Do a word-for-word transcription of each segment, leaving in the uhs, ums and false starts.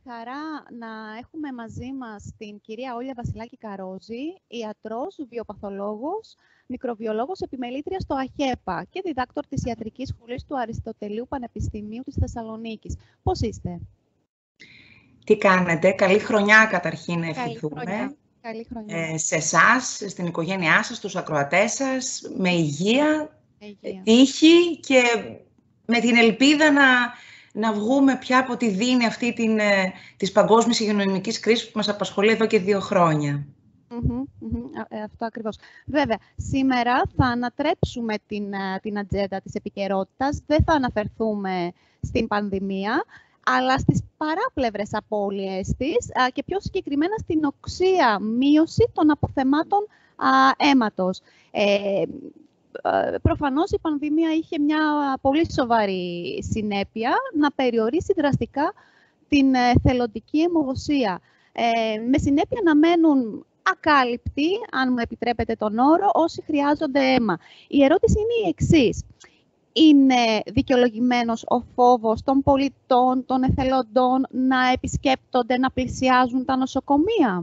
χαρά να έχουμε μαζί μας την κυρία Όλια Βασιλάκη-Καρόζη, ιατρός, βιοπαθολόγος, μικροβιολόγος, επιμελήτρια στο ΑΧΕΠΑ και διδάκτορ της Ιατρικής Σχολής του Αριστοτελείου Πανεπιστημίου της Θεσσαλονίκης. Πώς είστε? Τι κάνετε? Καλή χρονιά καταρχήν να ευχηθούμε. Καλή χρονιά. Καλή χρονιά. Ε, σε εσάς, στην οικογένειά σας, στους ακροατές σας, με υγεία, υγεία. τύχη και με την ελπίδα να, να βγούμε πια από τη δίνη αυτή την, της παγκόσμιας υγειονομικής κρίσης που μας απασχολεί εδώ και δύο χρόνια. Mm-hmm, mm-hmm, ε, αυτό ακριβώς. Βέβαια, σήμερα θα ανατρέψουμε την, την ατζέντα της επικαιρότητας. Δεν θα αναφερθούμε στην πανδημία, αλλά στις παράπλευρες απώλειες της α, και πιο συγκεκριμένα στην οξεία μείωση των αποθεμάτων α, αίματος. Ε, Προφανώς η πανδημία είχε μια πολύ σοβαρή συνέπεια να περιορίσει δραστικά την θελοντική αιμοδοσία. Ε, με συνέπεια να μένουν ακάλυπτοι, αν μου επιτρέπετε τον όρο, όσοι χρειάζονται αίμα. Η ερώτηση είναι η εξής. Είναι δικαιολογημένος ο φόβος των πολιτών, των εθελοντών να επισκέπτονται, να πλησιάζουν τα νοσοκομεία?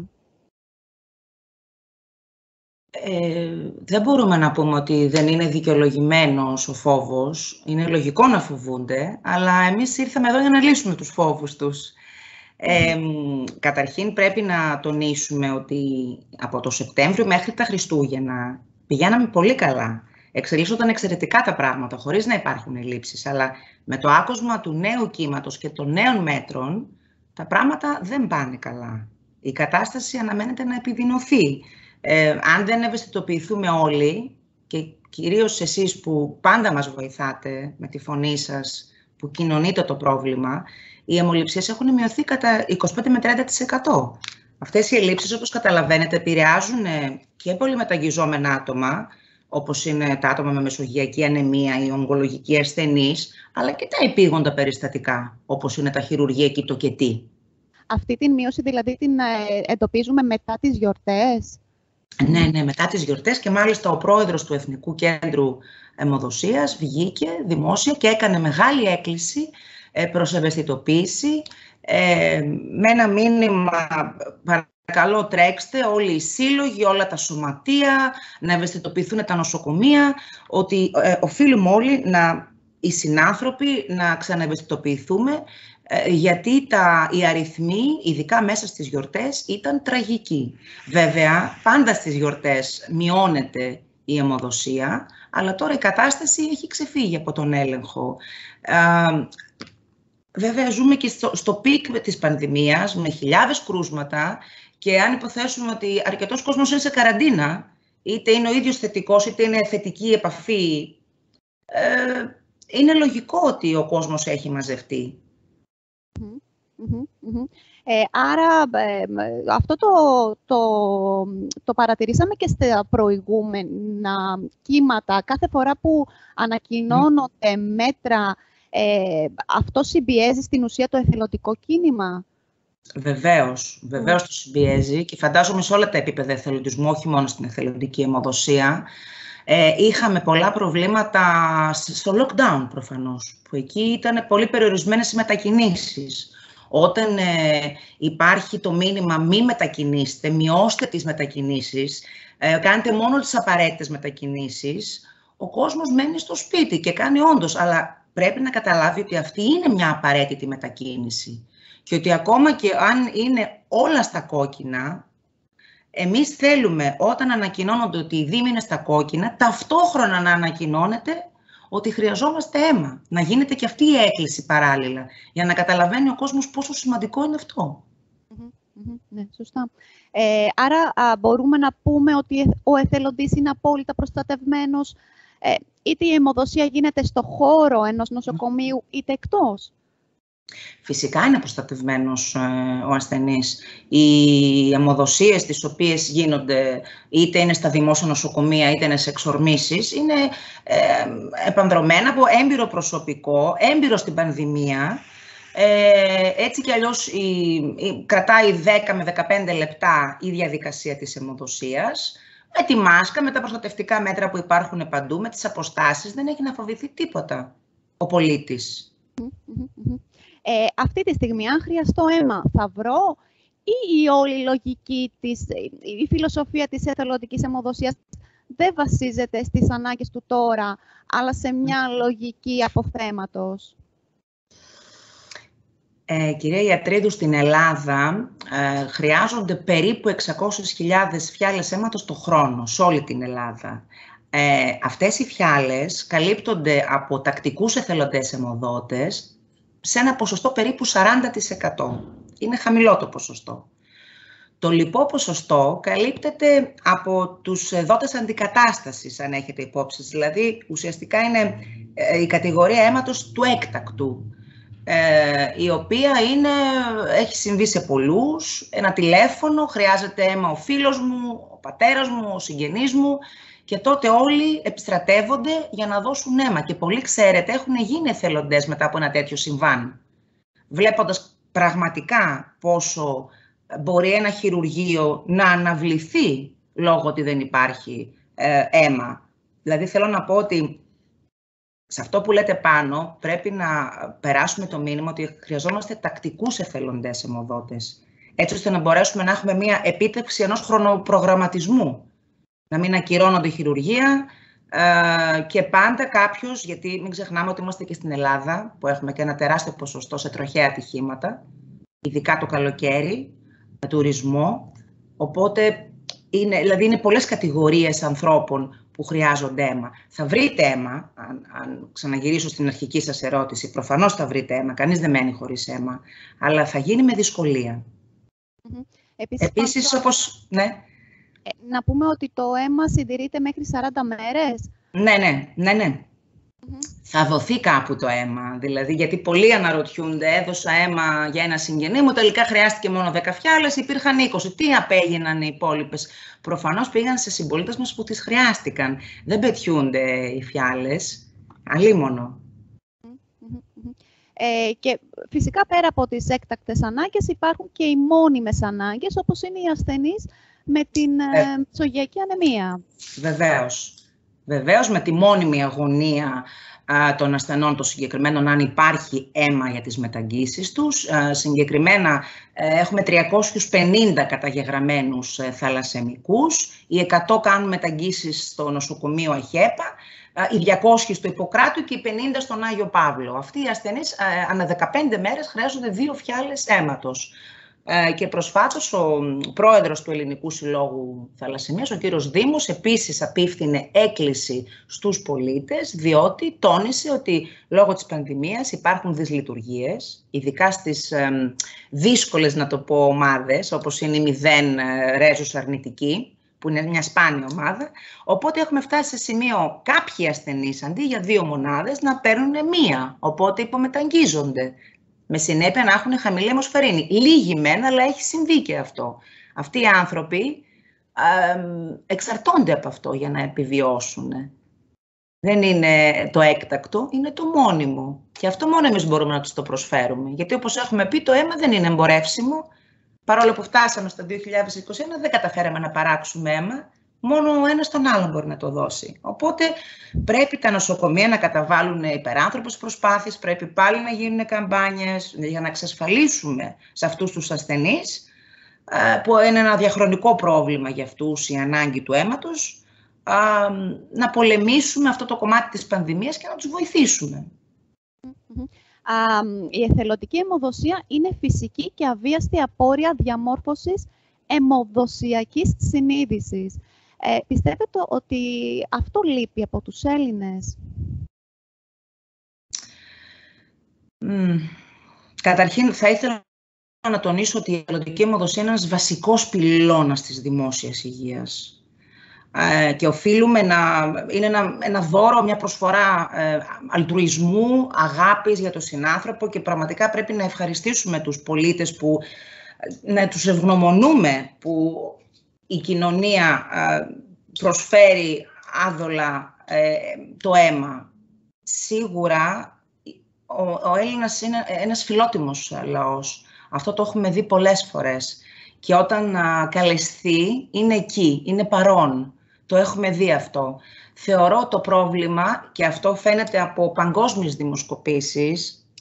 Ε, δεν μπορούμε να πούμε ότι δεν είναι δικαιολογημένος ο φόβος. Είναι λογικό να φοβούνται, αλλά εμείς ήρθαμε εδώ για να λύσουμε τους φόβους τους. Ε, καταρχήν πρέπει να τονίσουμε ότι από το Σεπτέμβριο μέχρι τα Χριστούγεννα πηγαίναμε πολύ καλά. Εξελίσσονταν εξαιρετικά τα πράγματα, χωρίς να υπάρχουν ελλείψεις. Αλλά με το άκουσμα του νέου κύματος και των νέων μέτρων, τα πράγματα δεν πάνε καλά. Η κατάσταση αναμένεται να επιδεινωθεί. Ε, αν δεν ευαισθητοποιηθούμε όλοι, και κυρίως εσείς που πάντα μας βοηθάτε με τη φωνή σας, που κοινωνείτε το πρόβλημα, οι αιμοληψίες έχουν μειωθεί κατά είκοσι πέντε με τριάντα τοις εκατό. Αυτές οι ελλείψεις, όπως καταλαβαίνετε, επηρεάζουν και πολυμεταγγιζόμενα άτομα, όπως είναι τα άτομα με μεσογειακή ανεμία ή ογκολογική ασθενείς, αλλά και τα επίγοντα περιστατικά, όπως είναι τα χειρουργία και το κετή. Αυτή την μείωση δηλαδή την εντοπίζουμε μετά τις γιορτές? Ναι, ναι, μετά τις γιορτές, και μάλιστα ο πρόεδρος του Εθνικού Κέντρου Αιμοδοσίας βγήκε δημόσια και έκανε μεγάλη έκκληση προς ευαισθητοποίηση με ένα μήνυμα: παρακαλώ τρέξτε όλοι οι σύλλογοι, όλα τα σωματεία, να ευαισθητοποιηθούν τα νοσοκομεία, ότι ε, οφείλουμε όλοι, να, οι συνάνθρωποι, να ξαναευαισθητοποιηθούμε, ε, γιατί τα, οι αριθμοί, ειδικά μέσα στις γιορτές, ήταν τραγικοί. Βέβαια, πάντα στις γιορτές μειώνεται η αιμοδοσία, αλλά τώρα η κατάσταση έχει ξεφύγει από τον έλεγχο. Ε, βέβαια, ζούμε και στο, στο πικ της πανδημίας, με χιλιάδες κρούσματα, και αν υποθέσουμε ότι αρκετός κόσμος είναι σε καραντίνα, είτε είναι ο ίδιος θετικός, είτε είναι θετική επαφή, ε, είναι λογικό ότι ο κόσμος έχει μαζευτεί. Mm-hmm, mm-hmm. Ε, άρα, ε, αυτό το, το, το παρατηρήσαμε και στα προηγούμενα κύματα. Κάθε φορά που ανακοινώνονται mm. μέτρα, ε, αυτό συμπιέζει στην ουσία το εθελοντικό κίνημα? Βεβαίως, βεβαίως mm. το συμπιέζει, και φαντάζομαι σε όλα τα επίπεδα εθελοντισμού, όχι μόνο στην εθελοντική αιμοδοσία. Ε, είχαμε πολλά προβλήματα στο lockdown προφανώς, που εκεί ήταν πολύ περιορισμένες οι μετακινήσεις. Όταν ε, υπάρχει το μήνυμα μη μετακινήστε, μειώστε τις μετακινήσεις, ε, κάντε μόνο τις απαραίτητες μετακινήσεις, ο κόσμος μένει στο σπίτι και κάνει όντως, αλλά πρέπει να καταλάβει ότι αυτή είναι μια απαραίτητη μετακίνηση. Και ότι ακόμα και αν είναι όλα στα κόκκινα, εμείς θέλουμε όταν ανακοινώνονται ότι οι δήμοι είναι στα κόκκινα, ταυτόχρονα να ανακοινώνεται ότι χρειαζόμαστε αίμα. Να γίνεται και αυτή η έκκληση παράλληλα, για να καταλαβαίνει ο κόσμος πόσο σημαντικό είναι αυτό. Mm-hmm, mm-hmm, ναι, σωστά. Ε, άρα α, μπορούμε να πούμε ότι ο εθελοντής είναι απόλυτα προστατευμένος, ε, είτε η αιμοδοσία γίνεται στο χώρο ενός νοσοκομείου, mm-hmm. είτε εκτός? Φυσικά είναι προστατευμένος ε, ο ασθενής. Οι αιμοδοσίες τις οποίες γίνονται, είτε είναι στα δημόσια νοσοκομεία, είτε είναι σε εξορμήσεις, είναι ε, επανδρωμένα από έμπειρο προσωπικό, έμπειρο στην πανδημία. Ε, έτσι κι αλλιώς η, η, κρατάει δέκα με δεκαπέντε λεπτά η διαδικασία της αιμοδοσίας. Με τη μάσκα, με τα προστατευτικά μέτρα που υπάρχουν παντού, με τις αποστάσεις, δεν έχει να φοβηθεί τίποτα ο πολίτης. Ε, αυτή τη στιγμή, αν χρειαστώ αίμα, θα βρω, ή η όλη λογική, της, η φιλοσοφία της εθελοντικής αιμοδοσίας δεν βασίζεται στις ανάγκες του τώρα, αλλά σε μια λογική αποθέματος? Ε, κυρία Ιατρίδου, στην Ελλάδα ε, χρειάζονται περίπου εξακόσιες χιλιάδες φιάλες αίματος το χρόνο, σε όλη την Ελλάδα. Ε, αυτές οι φιάλες καλύπτονται από τακτικούς εθελοντές αιμοδότες σε ένα ποσοστό περίπου σαράντα τοις εκατό. Είναι χαμηλό το ποσοστό. Το λοιπό ποσοστό καλύπτεται από τους δότες αντικατάστασης, αν έχετε υπόψη. Δηλαδή, ουσιαστικά είναι η κατηγορία αίματος του έκτακτου, η οποία είναι, έχει συμβεί σε πολλούς. Ένα τηλέφωνο, χρειάζεται αίμα ο φίλος μου, ο πατέρας μου, ο συγγενής μου, και τότε όλοι επιστρατεύονται για να δώσουν αίμα. Και πολλοί, ξέρετε, έχουν γίνει εθελοντές μετά από ένα τέτοιο συμβάν, βλέποντας πραγματικά πόσο μπορεί ένα χειρουργείο να αναβληθεί λόγω ότι δεν υπάρχει ε, αίμα. Δηλαδή, θέλω να πω ότι σε αυτό που λέτε πάνω πρέπει να περάσουμε το μήνυμα ότι χρειαζόμαστε τακτικούς εθελοντές αιμοδότες, έτσι ώστε να μπορέσουμε να έχουμε μια επίτευξη ενός χρονοπρογραμματισμού. Να μην ακυρώνονται χειρουργία ε, και πάντα κάποιος, γιατί μην ξεχνάμε ότι είμαστε και στην Ελλάδα, που έχουμε και ένα τεράστιο ποσοστό σε τροχαία ατυχήματα, ειδικά το καλοκαίρι, με τουρισμό. Οπότε, είναι, δηλαδή είναι πολλές κατηγορίες ανθρώπων που χρειάζονται αίμα. Θα βρείτε αίμα, αν, αν ξαναγυρίσω στην αρχική σας ερώτηση, προφανώς θα βρείτε αίμα, κανείς δεν μένει χωρίς αίμα, αλλά θα γίνει με δυσκολία. Mm-hmm. Επίσης, Επίσης πάντα... όπως... Ναι. Ε, να πούμε ότι το αίμα συντηρείται μέχρι σαράντα μέρες. Ναι, ναι, ναι, ναι. Mm-hmm. Θα δοθεί κάπου το αίμα, δηλαδή, γιατί πολλοί αναρωτιούνται, έδωσα αίμα για ένα συγγενή μου, τελικά χρειάστηκε μόνο δέκα φιάλες, υπήρχαν είκοσι. Τι απέγιναν οι υπόλοιπες? Προφανώς πήγαν σε συμπολίτες μας που τις χρειάστηκαν. Δεν πετιούνται οι φιάλες, αλίμονο. Mm-hmm. Ε, και φυσικά πέρα από τις έκτακτες ανάγκες υπάρχουν και οι μόνιμες ανάγκες, όπως είναι οι ασθενείς με την ε, μεσογειακή ανεμία. Βεβαίως. Βεβαίως, με τη μόνιμη αγωνία α, των ασθενών των συγκεκριμένων, αν υπάρχει αίμα για τις μεταγγίσεις τους. Α, συγκεκριμένα ε, έχουμε τριακόσιους πενήντα καταγεγραμμένους ε, θαλασσαιμικούς, οι εκατό κάνουν μεταγγίσεις στο νοσοκομείο ΑΧΕΠΑ, ε, οι διακόσιοι στο Ιπποκράτου και οι πενήντα στον Άγιο Παύλο. Αυτοί οι ασθενείς ε, ανά δεκαπέντε μέρες χρειάζονται δύο φιάλες αίματος. Και προσφάτως ο πρόεδρος του Ελληνικού Συλλόγου Θαλασσαιμίας, ο κύριος Δήμος, επίσης απίφθινε έκκληση στους πολίτες, διότι τόνισε ότι λόγω της πανδημίας υπάρχουν δυσλειτουργίες, ειδικά στις ε, δύσκολες, να το πω, ομάδες, όπως είναι η μηδέν ε, ρέζους αρνητική, που είναι μια σπάνια ομάδα. Οπότε έχουμε φτάσει σε σημείο κάποιοι ασθενείς, αντί για δύο μονάδες, να παίρνουν μία, οπότε υπομεταγγίζονται. Με συνέπεια να έχουν χαμηλή αιμοσφαιρίνη. Λίγοι μεν, αλλά έχει συμβεί και αυτό. Αυτοί οι άνθρωποι ε, εξαρτώνται από αυτό για να επιβιώσουν. Δεν είναι το έκτακτο, είναι το μόνιμο. Και αυτό μόνο εμείς μπορούμε να τους το προσφέρουμε. Γιατί όπως έχουμε πει, το αίμα δεν είναι εμπορεύσιμο. Παρόλο που φτάσαμε στο δύο χιλιάδες είκοσι ένα, δεν καταφέραμε να παράξουμε αίμα. Μόνο ο ένας τον άλλον μπορεί να το δώσει. Οπότε πρέπει τα νοσοκομεία να καταβάλουν υπεράνθρωπες προσπάθειες, πρέπει πάλι να γίνουν καμπάνιες για να εξασφαλίσουμε σε αυτούς τους ασθενείς, που είναι ένα διαχρονικό πρόβλημα για αυτούς η ανάγκη του αίματος, να πολεμήσουμε αυτό το κομμάτι της πανδημίας και να τους βοηθήσουμε. Η εθελοντική αιμοδοσία είναι φυσική και αβίαστη απόρρια διαμόρφωσης αιμοδοσιακής συνείδησης. Ε, πιστεύετε ότι αυτό λείπει από τους Έλληνες? Mm. Καταρχήν, θα ήθελα να τονίσω ότι η εθελοντική αιμοδοσία είναι ένας βασικός πυλώνας της δημόσιας υγείας. Ε, και οφείλουμε να... είναι ένα, ένα δώρο, μια προσφορά ε, αλτρουισμού, αγάπης για τον συνάνθρωπο, και πραγματικά πρέπει να ευχαριστήσουμε τους πολίτες, που, να τους ευγνωμονούμε που η κοινωνία ε, προσφέρει άδολα ε, το αίμα. Σίγουρα ο, ο Έλληνας είναι ένας φιλότιμος λαός. Αυτό το έχουμε δει πολλές φορές. Και όταν α, καλεσθεί, είναι εκεί, είναι παρόν. Το έχουμε δει αυτό. Θεωρώ το πρόβλημα, και αυτό φαίνεται από παγκόσμιες δημοσκοπήσεις,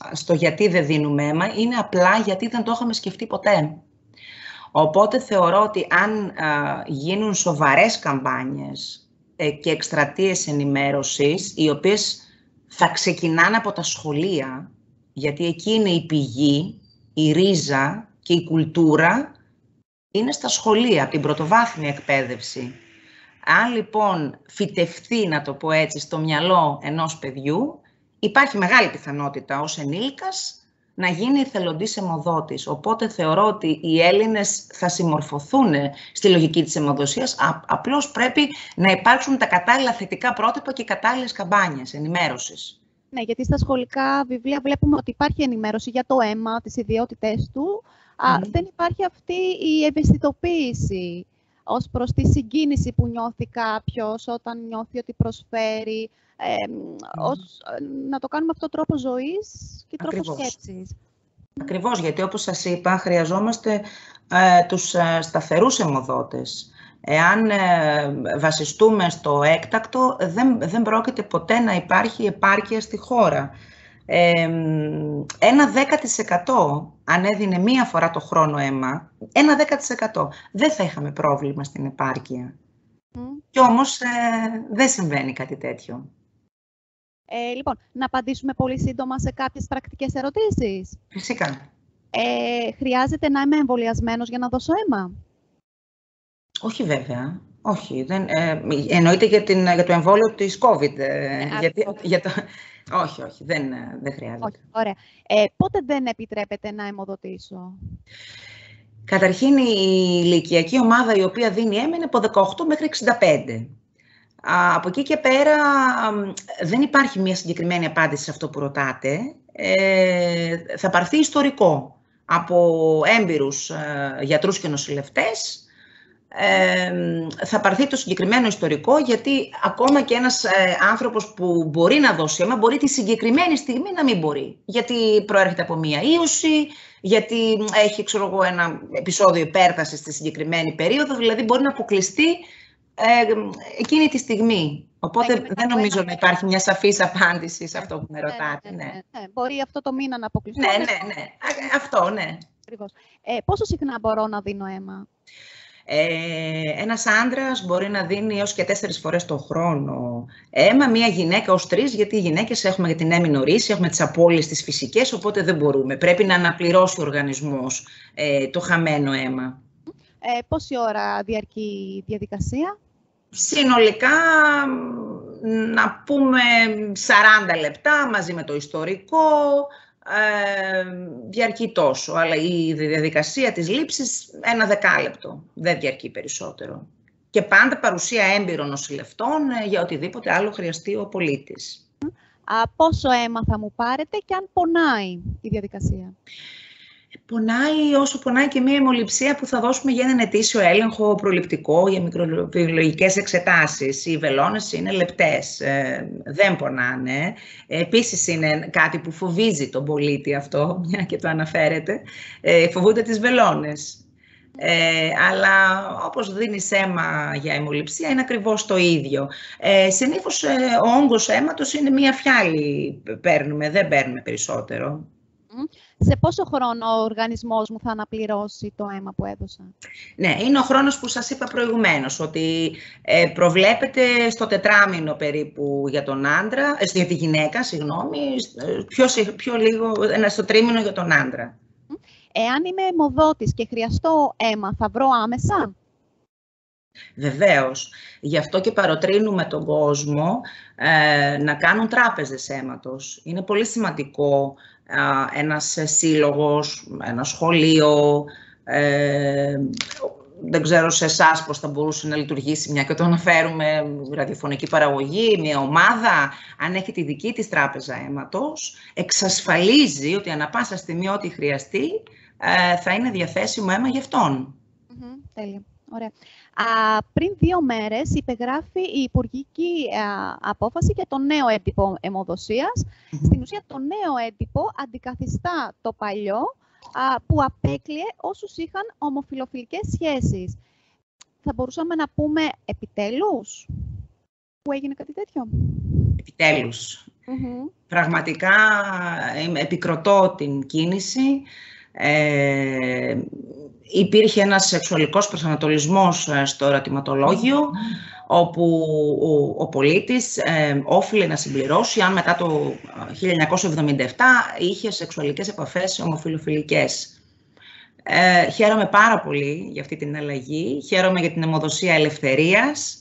στο γιατί δεν δίνουμε αίμα, είναι απλά γιατί δεν το είχαμε σκεφτεί ποτέ. Οπότε θεωρώ ότι αν α, γίνουν σοβαρές καμπάνιες ε, και εκστρατείες ενημέρωσης, οι οποίες θα ξεκινάνε από τα σχολεία, γιατί εκεί είναι η πηγή, η ρίζα και η κουλτούρα είναι στα σχολεία, από την πρωτοβάθμια εκπαίδευση. Αν λοιπόν φυτευτεί, να το πω έτσι, στο μυαλό ενός παιδιού, υπάρχει μεγάλη πιθανότητα ως ενήλικας να γίνει εθελοντής αιμοδότης. Οπότε θεωρώ ότι οι Έλληνες θα συμμορφωθούν στη λογική της αιμοδοσίας, απλώς πρέπει να υπάρξουν τα κατάλληλα θετικά πρότυπα και κατάλληλες καμπάνιες ενημέρωσης. Ναι, γιατί στα σχολικά βιβλία βλέπουμε ότι υπάρχει ενημέρωση για το αίμα, τις ιδιότητές του. Mm. Α, δεν υπάρχει αυτή η ευαισθητοποίηση ως προς τη συγκίνηση που νιώθει κάποιος όταν νιώθει ότι προσφέρει, ε, mm. ως, να το κάνουμε αυτό τρόπο ζωής και τρόπο Ακριβώς. σκέψης. Ακριβώς, γιατί όπως σας είπα, χρειαζόμαστε ε, τους ε, σταθερούς αιμοδότες. Εάν ε, βασιστούμε στο έκτακτο, δεν, δεν πρόκειται ποτέ να υπάρχει επάρκεια στη χώρα. Ε, ένα δέκα τοις εκατό, αν έδινε μία φορά το χρόνο αίμα, ένα δέκα τοις εκατό, δεν θα είχαμε πρόβλημα στην επάρκεια. Mm. Κι όμως ε, δεν συμβαίνει κάτι τέτοιο. Ε, λοιπόν, να απαντήσουμε πολύ σύντομα σε κάποιες πρακτικές ερωτήσεις. Φυσικά. Ε, χρειάζεται να είμαι εμβολιασμένος για να δώσω αίμα? Όχι βέβαια. Όχι. Δεν, ε, εννοείται για, την, για το εμβόλιο της COVID. Ε, γιατί, για το, όχι, όχι. Δεν, δεν χρειάζεται. Όχι, ωραία. Ε, πότε δεν επιτρέπεται να αιμοδοτήσω? Καταρχήν, η ηλικιακή ομάδα η οποία δίνει αίμα είναι από δεκαοκτώ μέχρι εξήντα πέντε. Από εκεί και πέρα δεν υπάρχει μια συγκεκριμένη απάντηση σε αυτό που ρωτάτε. Ε, θα πάρθει ιστορικό από έμπειρους ε, γιατρούς και νοσηλευτές. Ε, θα πάρθει το συγκεκριμένο ιστορικό, γιατί ακόμα και ένας ε, άνθρωπος που μπορεί να δώσει αίμα μπορεί τη συγκεκριμένη στιγμή να μην μπορεί. Γιατί προέρχεται από μία ίωση, γιατί έχει ξέρω εγώ, ένα επεισόδιο υπέρτασης στη συγκεκριμένη περίοδο, δηλαδή μπορεί να αποκλειστεί Ε, εκείνη τη στιγμή. Οπότε δεν, δεν νομίζω ένα... να υπάρχει μια σαφής απάντηση σε αυτό που με ρωτάτε. Ναι, ναι, ναι, ναι. Μπορεί αυτό το μήνα να αποκλειστεί. Ναι, ναι, ναι. Αυτό, ναι. Ε, πόσο συχνά μπορώ να δίνω αίμα? Ε, ένας άντρας μπορεί να δίνει έως και τέσσερις φορές το χρόνο αίμα, μία γυναίκα ως τρεις, γιατί οι γυναίκες έχουμε για την έμεινο ρίση, έχουμε τις απώλειες τις φυσικές, οπότε δεν μπορούμε. Πρέπει να αναπληρώσει ο οργανισμός ε, το χαμένο αίμα. Ε, πόση ώρα διαρκεί η διαδικασία? Συνολικά, να πούμε σαράντα λεπτά μαζί με το ιστορικό, ε, διαρκεί τόσο. Αλλά η διαδικασία της λήψης ένα δεκάλεπτο, δεν διαρκεί περισσότερο. Και πάντα παρουσία έμπειρων νοσηλευτών για οτιδήποτε άλλο χρειαστεί ο πολίτης. Α, πόσο αίμα θα μου πάρετε και αν πονάει η διαδικασία? Πονάει όσο πονάει και μία αιμοληψία που θα δώσουμε για έναν ετήσιο έλεγχο προληπτικό για μικροβιολογικές εξετάσεις. Οι βελόνες είναι λεπτές, ε, δεν πονάνε. Επίσης είναι κάτι που φοβίζει τον πολίτη αυτό, μια και το αναφέρεται. Ε, φοβούνται τις βελόνες. Ε, αλλά όπως δίνεις αίμα για αιμοληψία είναι ακριβώς το ίδιο. Ε, συνήθως ε, ο όγκος αίματος είναι μία φιάλη παίρνουμε, δεν παίρνουμε περισσότερο. Σε πόσο χρόνο ο οργανισμός μου θα αναπληρώσει το αίμα που έδωσα? Ναι, είναι ο χρόνος που σας είπα προηγουμένως, ότι ε, προβλέπεται στο τετράμινο περίπου για τον άντρα, ε, για τη γυναίκα, συγγνώμη, πιο, πιο λίγο, ένα στο τρίμηνο για τον άντρα. Εάν είμαι αιμοδότης και χρειαστώ αίμα, θα βρω άμεσα? Βεβαίως. Γι' αυτό και παροτρύνουμε τον κόσμο ε, να κάνουν τράπεζες αίματος. Είναι πολύ σημαντικό ε, ένας σύλλογος, ένα σχολείο, ε, δεν ξέρω σε εσάς πώς θα μπορούσε να λειτουργήσει, μια και το αναφέρουμε, ραδιοφωνική παραγωγή, μια ομάδα, αν έχει τη δική της τράπεζα αίματος, εξασφαλίζει ότι ανά πάσα στιγμή ό,τι χρειαστεί ε, θα είναι διαθέσιμο αίμα για αυτόν. Mm-hmm, τέλεια. Ωραία. Α, πριν δύο μέρες υπεγράφει η υπουργική α, απόφαση για το νέο έντυπο αιμοδοσίας. Mm-hmm. Στην ουσία το νέο έντυπο αντικαθιστά το παλιό α, που απέκλειε όσους είχαν ομοφυλοφιλικές σχέσεις. Θα μπορούσαμε να πούμε επιτέλους που έγινε κάτι τέτοιο? Επιτέλους. Mm-hmm. Πραγματικά επικροτώ την κίνηση. Ε, υπήρχε ένας σεξουαλικός προσανατολισμός στο ερωτηματολόγιο, όπου ο, ο πολίτης ε, όφιλε να συμπληρώσει αν μετά το χίλια εννιακόσια εβδομήντα επτά είχε σεξουαλικές επαφές ομοφιλοφιλικές. Ε, χαίρομαι πάρα πολύ για αυτή την αλλαγή. Χαίρομαι για την αιμοδοσία ελευθερίας.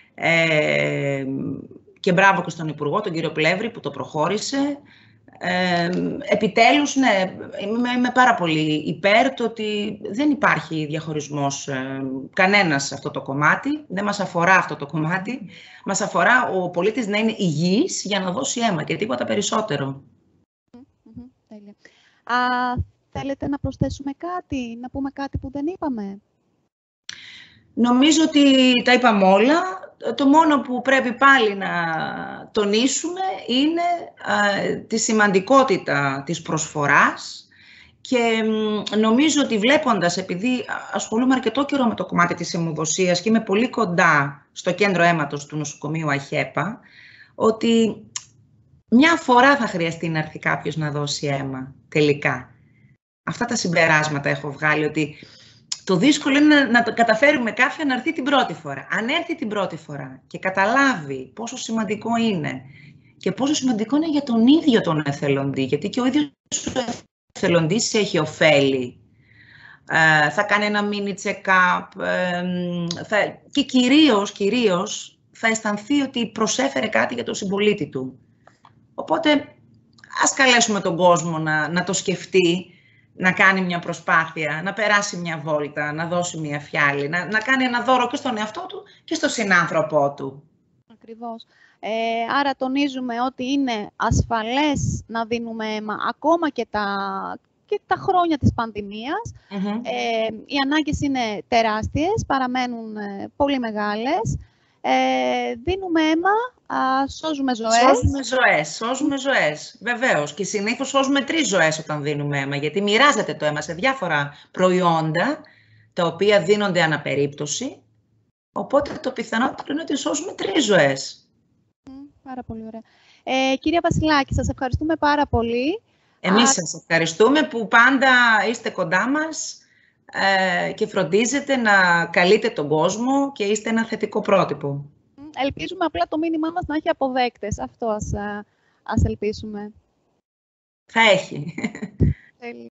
Ε, και μπράβο και στον Υπουργό, τον κύριο Πλεύρη, που το προχώρησε. Ε, επιτέλους, ναι, είμαι, είμαι πάρα πολύ υπέρ το ότι δεν υπάρχει διαχωρισμός ε, κανένας σε αυτό το κομμάτι. Δεν μας αφορά αυτό το κομμάτι. Μας αφορά ο πολίτης να είναι υγιής για να δώσει αίμα και τίποτα περισσότερο. Mm-hmm. Τέλεια. Α, θέλετε να προσθέσουμε κάτι, να πούμε κάτι που δεν είπαμε? Νομίζω ότι τα είπαμε όλα. Το μόνο που πρέπει πάλι να τονίσουμε είναι α, τη σημαντικότητα της προσφοράς και νομίζω ότι βλέποντας, επειδή ασχολούμαι αρκετό καιρό με το κομμάτι της αιμοδοσίας και είμαι πολύ κοντά στο κέντρο αίματος του νοσοκομείου ΑΧΕΠΑ, ότι μια φορά θα χρειαστεί να έρθει κάποιος να δώσει αίμα τελικά. Αυτά τα συμπεράσματα έχω βγάλει, ότι το δύσκολο είναι να, να το καταφέρουμε κάποιον να έρθει την πρώτη φορά. Αν έρθει την πρώτη φορά και καταλάβει πόσο σημαντικό είναι και πόσο σημαντικό είναι για τον ίδιο τον εθελοντή, γιατί και ο ίδιος ο εθελοντής έχει ωφέλη. Ε, θα κάνει ένα mini check-up ε, θα, και κυρίως, κυρίως θα αισθανθεί ότι προσέφερε κάτι για τον συμπολίτη του. Οπότε ας καλέσουμε τον κόσμο να, να το σκεφτεί, να κάνει μια προσπάθεια, να περάσει μια βόλτα, να δώσει μια φιάλη, να, να κάνει ένα δώρο και στον εαυτό του και στον συνάνθρωπό του. Ακριβώς. Ε, άρα τονίζουμε ότι είναι ασφαλές να δίνουμε αίμα ακόμα και τα, και τα χρόνια της πανδημίας. Mm-hmm. Ε, οι ανάγκες είναι τεράστιες, παραμένουν ε, πολύ μεγάλες. Ε, δίνουμε αίμα, α, σώζουμε ζωές. Σώζουμε ζωές, σώζουμε ζωές, βεβαίως. Και συνήθως σώζουμε τρεις ζωές όταν δίνουμε αίμα, γιατί μοιράζεται το αίμα σε διάφορα προϊόντα, τα οποία δίνονται αναπερίπτωση. Οπότε το πιθανότερο είναι ότι σώζουμε τρεις ζωές. Mm, πάρα πολύ ωραία. Ε, κυρία Βασιλάκη, σας ευχαριστούμε πάρα πολύ. Εμείς Α... σας ευχαριστούμε που πάντα είστε κοντά μας και φροντίζετε να καλείτε τον κόσμο και είστε ένα θετικό πρότυπο. Ελπίζουμε απλά το μήνυμά μας να έχει αποδέκτες. Αυτό ας, ας ελπίσουμε. Θα έχει.